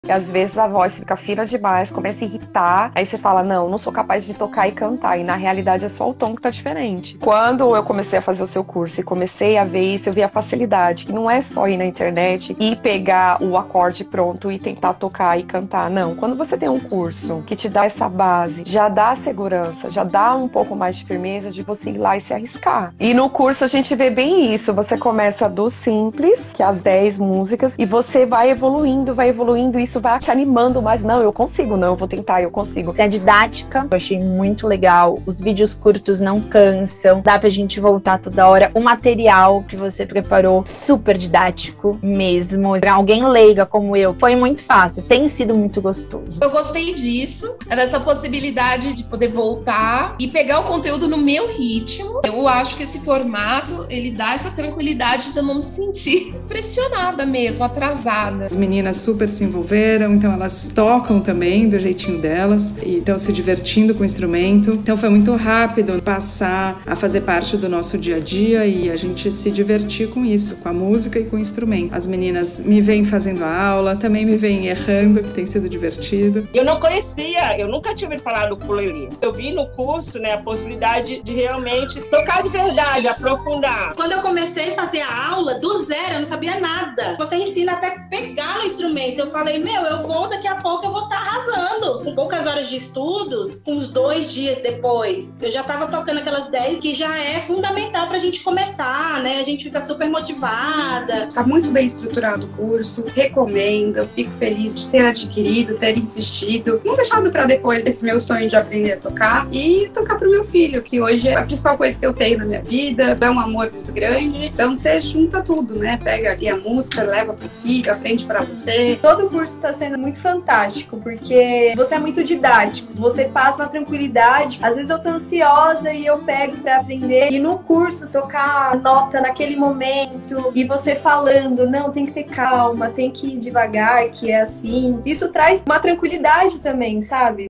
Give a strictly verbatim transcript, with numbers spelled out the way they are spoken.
E às vezes a voz fica fina demais, começa a irritar, aí você fala, não, não sou capaz de tocar e cantar, e na realidade é só o tom que tá diferente. Quando eu comecei a fazer o seu curso e comecei a ver isso, eu vi a facilidade, que não é só ir na internet e pegar o acorde pronto e tentar tocar e cantar, não. Quando você tem um curso que te dá essa base, já dá segurança, já dá um pouco mais de firmeza de você ir lá e se arriscar. E no curso a gente vê bem isso, você começa do simples, que é as dez músicas, e você vai evoluindo, vai evoluindo, e isso vai te animando, mas não, eu consigo, não, eu vou tentar, eu consigo. É didática, eu achei muito legal, os vídeos curtos não cansam, dá pra gente voltar toda hora, o material que você preparou, super didático mesmo, pra alguém leiga como eu, foi muito fácil, tem sido muito gostoso. Eu gostei disso, dessa possibilidade de poder voltar e pegar o conteúdo no meu ritmo. Eu acho que esse formato, ele dá essa tranquilidade de eu não me sentir pressionada mesmo, atrasada. As meninas super se envolveram, então elas tocam também do jeitinho delas e estão se divertindo com o instrumento. Então foi muito rápido passar a fazer parte do nosso dia a dia e a gente se divertir com isso, com a música e com o instrumento. As meninas me veem fazendo a aula, também me veem errando, que tem sido divertido. Eu não conhecia, eu nunca tinha ouvido falar do ukulele. Eu vi no curso, né, a possibilidade de realmente tocar de verdade, aprofundar. Quando eu comecei a fazer a aula, do zero, eu não sabia nada. Você ensina até pegar no instrumento. Eu falei, meu, eu vou, daqui a pouco eu vou estar arrasando. Com poucas horas de estudos, uns dois dias depois, eu já estava tocando aquelas dez, que já é fundamental pra gente começar, né? A gente fica super motivada. Tá muito bem estruturado o curso, recomendo, eu fico feliz de ter adquirido, ter insistido, não deixado pra depois esse meu sonho de aprender a tocar e tocar pro meu filho, que hoje é a principal coisa que eu tenho na minha vida, é um amor muito grande. Então você junta tudo, né? Pega ali a música, leva pro filho, aprende pra você. Todo o curso tá sendo muito fantástico, porque você é muito didático, você passa uma tranquilidade. Às vezes eu tô ansiosa e eu pego pra aprender, e no curso tocar a nota naquele momento, e você falando, não, tem que ter calma, tem que ir devagar, que é assim. Isso traz uma tranquilidade também, sabe?